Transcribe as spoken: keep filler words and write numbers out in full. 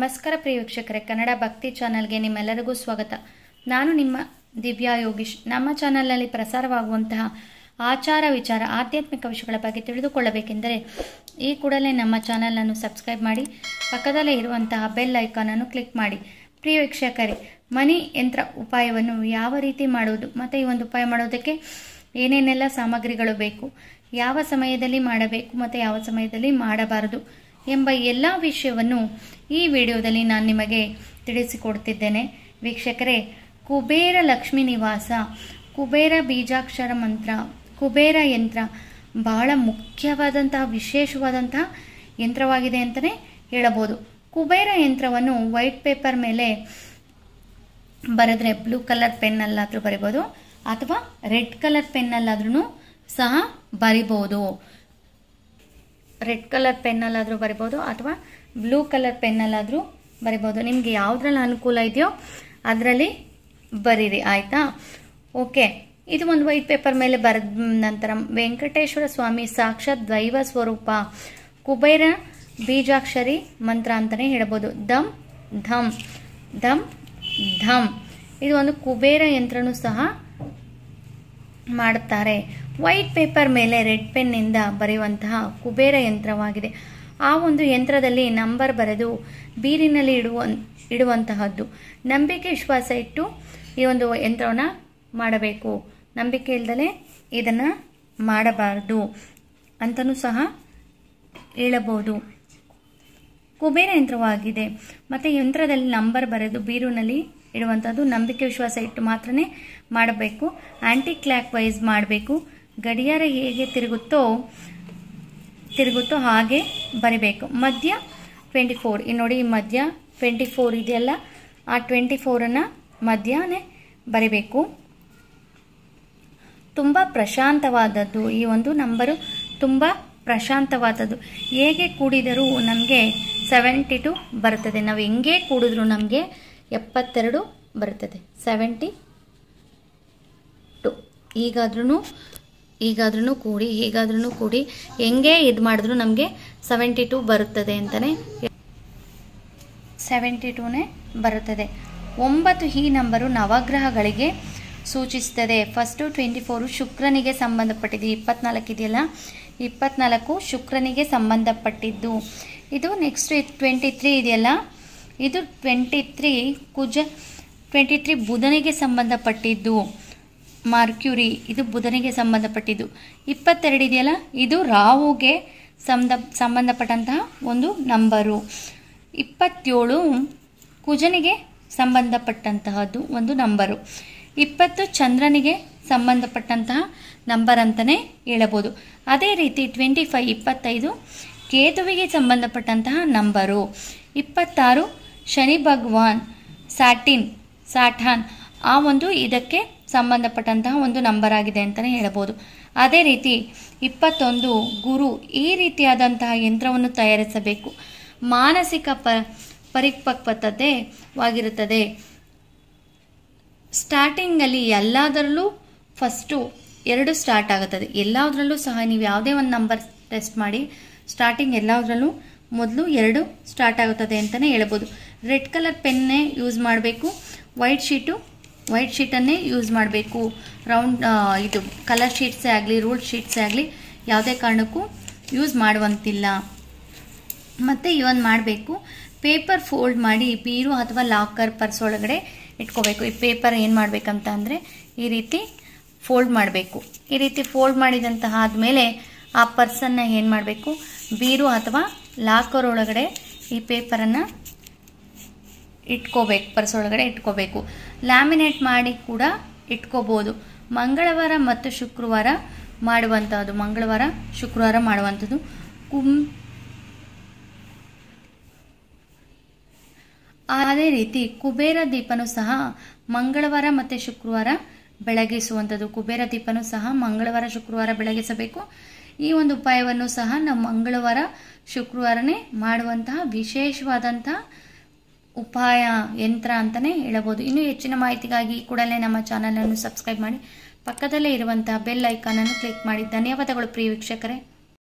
ನಮಸ್ಕಾರ ಪ್ರಿಯ ವೀಕ್ಷಕರೇ, ಕನ್ನಡ ಭಕ್ತಿ ಚಾನಲ್ಗೆ ನಿಮ್ಮೆಲ್ಲರಿಗೂ ಸ್ವಾಗತ. ನಾನು ನಿಮ್ಮ ದಿವ್ಯಾ ಯೋಗೀಶ್. ನಮ್ಮ ಚಾನಲ್ನಲ್ಲಿ ಪ್ರಸಾರವಾಗುವಂತಹ ಆಚಾರ ವಿಚಾರ ಆಧ್ಯಾತ್ಮಿಕ ವಿಷಯಗಳ ಬಗ್ಗೆ ತಿಳಿದುಕೊಳ್ಳಬೇಕೆಂದರೆ ಈ ಕೂಡಲೇ ನಮ್ಮ ಚಾನಲನ್ನು ಸಬ್ಸ್ಕ್ರೈಬ್ ಮಾಡಿ, ಪಕ್ಕದಲ್ಲೇ ಇರುವಂತಹ ಬೆಲ್ ಐಕಾನನ್ನು ಕ್ಲಿಕ್ ಮಾಡಿ. ಪ್ರಿಯ ವೀಕ್ಷಕರೇ, ಮನಿ ಯಂತ್ರ ಉಪಾಯವನ್ನು ಯಾವ ರೀತಿ ಮಾಡುವುದು ಮತ್ತು ಈ ಒಂದು ಉಪಾಯ ಮಾಡೋದಕ್ಕೆ ಏನೇನೆಲ್ಲ ಸಾಮಗ್ರಿಗಳು ಬೇಕು, ಯಾವ ಸಮಯದಲ್ಲಿ ಮಾಡಬೇಕು ಮತ್ತು ಯಾವ ಸಮಯದಲ್ಲಿ ಮಾಡಬಾರದು ಎಂಬ ಎಲ್ಲ ವಿಷಯವನ್ನು ಈ ವಿಡಿಯೋದಲ್ಲಿ ನಾನು ನಿಮಗೆ ತಿಳಿಸಿಕೊಡ್ತಿದ್ದೇನೆ. ವೀಕ್ಷಕರೇ, ಕುಬೇರ ಲಕ್ಷ್ಮೀ ನಿವಾಸ, ಕುಬೇರ ಬೀಜಾಕ್ಷರ ಮಂತ್ರ, ಕುಬೇರ ಯಂತ್ರ ಬಹಳ ಮುಖ್ಯವಾದಂತಹ ವಿಶೇಷವಾದಂತಹ ಯಂತ್ರವಾಗಿದೆ ಅಂತಲೇ ಹೇಳಬಹುದು. ಕುಬೇರ ಯಂತ್ರವನ್ನು ವೈಟ್ ಪೇಪರ್ ಮೇಲೆ ಬರೆದ್ರೆ ಬ್ಲೂ ಕಲರ್ ಪೆನ್ನಲ್ಲಾದರೂ ಬರಿಬೋದು ಅಥವಾ ರೆಡ್ ಕಲರ್ ಪೆನ್ನಲ್ಲಾದ್ರೂ ಸಹ ಬರಿಬೋದು. ರೆಡ್ ಕಲರ್ ಪೆನ್ನಲ್ಲಾದರೂ ಬರಿಬೋದು ಅಥವಾ ಬ್ಲೂ ಕಲರ್ ಪೆನ್ನಲ್ಲಾದರೂ ಬರಿಬೋದು. ನಿಮಗೆ ಯಾವುದ್ರಲ್ಲಿ ಅನುಕೂಲ ಇದೆಯೋ ಅದರಲ್ಲಿ ಬರೀರಿ, ಆಯಿತಾ? ಓಕೆ, ಇದು ಒಂದು ವೈಟ್ ಪೇಪರ್ ಮೇಲೆ ಬರೆದ ನಂತರ ವೆಂಕಟೇಶ್ವರ ಸ್ವಾಮಿ ಸಾಕ್ಷಾತ್ ದೈವ ಸ್ವರೂಪ ಕುಬೇರ ಬೀಜಾಕ್ಷರಿ ಮಂತ್ರ ಅಂತಲೇ ಹೇಳ್ಬೋದು. ದಮ್ ಧಮ್ ದಮ್ ಧಮ್ ಇದು ಒಂದು ಕುಬೇರ ಯಂತ್ರನೂ ಸಹ ಮಾಡುತ್ತಾರೆ. ವೈಟ್ ಪೇಪರ್ ಮೇಲೆ ರೆಡ್ ಪೆನ್ನಿಂದ ಬರೆಯುವಂತಹ ಕುಬೇರ ಯಂತ್ರವಾಗಿದೆ. ಆ ಒಂದು ಯಂತ್ರದಲ್ಲಿ ನಂಬರ್ ಬರೆದು ಬೀರಿನಲ್ಲಿ ಇಡುವ ಇಡುವಂತಹದ್ದು. ನಂಬಿಕೆ ವಿಶ್ವಾಸ ಇಟ್ಟು ಈ ಒಂದು ಯಂತ್ರವನ್ನು ಮಾಡಬೇಕು. ನಂಬಿಕೆ ಇಲ್ಲದಲೇ ಇದನ್ನು ಮಾಡಬಾರದು ಅಂತಲೂ ಸಹ ಹೇಳಬಹುದು. ಕುಬೇರ ಯಂತ್ರವಾಗಿದೆ ಮತ್ತು ಯಂತ್ರದಲ್ಲಿ ನಂಬರ್ ಬರೆದು ಬೀರಿನಲ್ಲಿ ಇಡುವಂಥದ್ದು. ನಂಬಿಕೆ ವಿಶ್ವಾಸ ಇಟ್ಟು ಮಾತ್ರನೇ ಮಾಡಬೇಕು. ಆಂಟಿ ಕ್ಲಾಕ್ ವೈಸ್ ಮಾಡಬೇಕು. ಗಡಿಯಾರ ಹೇಗೆ ತಿರುಗುತ್ತೋ ತಿರುಗುತ್ತೋ ಹಾಗೆ ಬರಿಬೇಕು. ಮಧ್ಯ ಟ್ವೆಂಟಿ ಫೋರ್ ಈ ನೋಡಿ, ಈ ಮಧ್ಯ ಟ್ವೆಂಟಿ ಫೋರ್ ಇದೆಯಲ್ಲ, ಆ ಟ್ವೆಂಟಿ ಫೋರನ್ನು ಮಧ್ಯನೇ ಬರಿಬೇಕು. ತುಂಬ ಪ್ರಶಾಂತವಾದದ್ದು ಈ ಒಂದು ನಂಬರು, ತುಂಬ ಪ್ರಶಾಂತವಾದದ್ದು. ಹೇಗೆ ಕೂಡಿದರೂ ನಮಗೆ ಸೆವೆಂಟಿ ಟು ಬರ್ತದೆ. ನಾವು ಹೆಂಗೆ ಕೂಡಿದ್ರು ನಮಗೆ ಎಪ್ಪತ್ತೆರಡು ಬರ್ತದೆ. ಸೆವೆಂಟಿ ಟು ಈಗಾದ್ರೂ ಈಗಾದ್ರೂ ಕೂಡಿ ಹೀಗಾದ್ರೂ ಕೂಡಿ ಹೆಂಗೆ ಇದು ಮಾಡಿದ್ರು ನಮಗೆ ಸೆವೆಂಟಿ ಟು ಬರುತ್ತದೆ ಅಂತಲೇ ಸೆವೆಂಟಿ ಟೂನೇ ಬರುತ್ತದೆ. ಒಂಬತ್ತು ಈ ನಂಬರು ನವಗ್ರಹಗಳಿಗೆ ಸೂಚಿಸುತ್ತದೆ. ಫಸ್ಟು ಟ್ವೆಂಟಿ ಫೋರು ಶುಕ್ರನಿಗೆ ಸಂಬಂಧಪಟ್ಟಿದ್ದು. ಇಪ್ಪತ್ನಾಲ್ಕು ಇದೆಯಲ್ಲ, ಇಪ್ಪತ್ನಾಲ್ಕು ಶುಕ್ರನಿಗೆ ಸಂಬಂಧಪಟ್ಟಿದ್ದು. ಇದು ನೆಕ್ಸ್ಟ್ ಟ್ವೆಂಟಿ ತ್ರೀ ಇದೆಯಲ್ಲ, ಇದು ಟ್ವೆಂಟಿ ತ್ರೀ ಕುಜ ಟ್ವೆಂಟಿ ತ್ರೀ ಬುಧನಿಗೆ ಸಂಬಂಧಪಟ್ಟಿದ್ದು. ಮಾರ್ಕ್ಯೂರಿ ಇದು ಬುಧನಿಗೆ ಸಂಬಂಧಪಟ್ಟಿದ್ದು. ಇಪ್ಪತ್ತೆರಡು ಇದೆಯಲ್ಲ, ಇದು ರಾಹುಗೆ ಸಂಬಂಧ ಸಂಬಂಧಪಟ್ಟಂತಹ ಒಂದು ನಂಬರು. ಇಪ್ಪತ್ತೇಳು ಕುಜನಿಗೆ ಸಂಬಂಧಪಟ್ಟಂತಹದ್ದು ಒಂದು ನಂಬರು. ಇಪ್ಪತ್ತು ಚಂದ್ರನಿಗೆ ಸಂಬಂಧಪಟ್ಟಂತಹ ನಂಬರ್ ಅಂತಲೇ ಹೇಳಬಹುದು. ಅದೇ ರೀತಿ ಟ್ವೆಂಟಿ ಫೈವ್ ಇಪ್ಪತ್ತೈದು ಕೇತುವಿಗೆ ಸಂಬಂಧಪಟ್ಟಂತಹ ನಂಬರು. ಇಪ್ಪತ್ತಾರು ಶನಿ ಭಗವಾನ್ ಸ್ಯಾಟಿನ್ ಸ್ಯಾಟಾನ್ ಆ ಒಂದು ಇದಕ್ಕೆ ಸಂಬಂಧಪಟ್ಟಂತಹ ಒಂದು ನಂಬರ್ ಆಗಿದೆ ಅಂತಲೇ ಹೇಳಬಹುದು. ಅದೇ ರೀತಿ ಇಪ್ಪತ್ತೊಂದು ಗುರು. ಈ ರೀತಿಯಾದಂತಹ ಯಂತ್ರವನ್ನು ತಯಾರಿಸಬೇಕು. ಮಾನಸಿಕ ಪ ಪರಿಪಕ್ವತೆವಾಗಿರುತ್ತದೆ. ಸ್ಟಾರ್ಟಿಂಗಲ್ಲಿ ಎಲ್ಲದರಲ್ಲೂ ಫಸ್ಟು ಎರಡು ಸ್ಟಾರ್ಟ್ ಆಗುತ್ತದೆ. ಎಲ್ಲದರಲ್ಲೂ ಸಹ ನೀವು ಯಾವುದೇ ಒಂದು ನಂಬರ್ ಟೆಸ್ಟ್ ಮಾಡಿ, ಸ್ಟಾರ್ಟಿಂಗ್ ಎಲ್ಲದರಲ್ಲೂ ಮೊದಲು ಎರಡು ಸ್ಟಾರ್ಟ್ ಆಗುತ್ತದೆ ಅಂತಲೇ ಹೇಳ್ಬೋದು. ರೆಡ್ ಕಲರ್ ಪೆನ್ನೇ ಯೂಸ್ ಮಾಡಬೇಕು. ವೈಟ್ ಶೀಟು ವೈಟ್ ಶೀಟನ್ನೇ ಯೂಸ್ ಮಾಡಬೇಕು. ರೌಂಡ್ ಇದು ಕಲರ್ ಶೀಟ್ಸೇ ಆಗಲಿ ರೂಲ್ಡ್ ಶೀಟ್ಸೇ ಆಗಲಿ ಯಾವುದೇ ಕಾರಣಕ್ಕೂ ಯೂಸ್ ಮಾಡುವಂತಿಲ್ಲ. ಮತ್ತು ಇವನ್ ಮಾಡಬೇಕು, ಪೇಪರ್ ಫೋಲ್ಡ್ ಮಾಡಿ ಬೀರು ಅಥವಾ ಲಾಕರ್ ಪರ್ಸ್ ಒಳಗಡೆ ಇಟ್ಕೋಬೇಕು. ಈ ಪೇಪರ್ ಏನು ಮಾಡಬೇಕಂತ ಅಂದರೆ ಈ ರೀತಿ ಫೋಲ್ಡ್ ಮಾಡಬೇಕು. ಈ ರೀತಿ ಫೋಲ್ಡ್ ಮಾಡಿದಂತಹ ಆದಮೇಲೆ ಆ ಪರ್ಸನ್ನು ಏನು ಮಾಡಬೇಕು, ಬೀರು ಅಥವಾ ಲಾಕರ್ ಒಳಗಡೆ ಈ ಪೇಪರನ್ನು ಇಟ್ಕೋಬೇಕು. ಪರ್ಸ್ ಒಳಗಡೆ ಇಟ್ಕೋಬೇಕು. ಲ್ಯಾಮಿನೇಟ್ ಮಾಡಿ ಕೂಡ ಇಟ್ಕೋಬೋದು. ಮಂಗಳವಾರ ಮತ್ತು ಶುಕ್ರವಾರ ಮಾಡುವಂಥದ್ದು ಮಂಗಳವಾರ ಶುಕ್ರವಾರ ಮಾಡುವಂಥದ್ದು ಕುಂ ಅದೇ ರೀತಿ ಕುಬೇರ ದೀಪನೂ ಸಹ ಮಂಗಳವಾರ ಮತ್ತು ಶುಕ್ರವಾರ ಬೆಳಗಿಸುವಂಥದ್ದು. ಕುಬೇರ ದೀಪನೂ ಸಹ ಮಂಗಳವಾರ ಶುಕ್ರವಾರ ಬೆಳಗಿಸಬೇಕು. ಈ ಒಂದು ಉಪಾಯವನ್ನು ಸಹ ನಾವು ಮಂಗಳವಾರ ಶುಕ್ರವಾರನೇ ಮಾಡುವಂತಹ ವಿಶೇಷವಾದಂತಹ ಉಪಾಯ ಯಂತ್ರ ಅಂತಲೇ ಹೇಳಬಹುದು. ಇನ್ನೂ ಹೆಚ್ಚಿನ ಮಾಹಿತಿಗಾಗಿ ಕೂಡಲೇ ನಮ್ಮ ಚಾನಲನ್ನು ಸಬ್ಸ್ಕ್ರೈಬ್ ಮಾಡಿ, ಪಕ್ಕದಲ್ಲೇ ಇರುವಂತಹ ಬೆಲ್ ಐಕಾನನ್ನು ಕ್ಲಿಕ್ ಮಾಡಿ. ಧನ್ಯವಾದಗಳು ಪ್ರಿಯ ವೀಕ್ಷಕರೇ.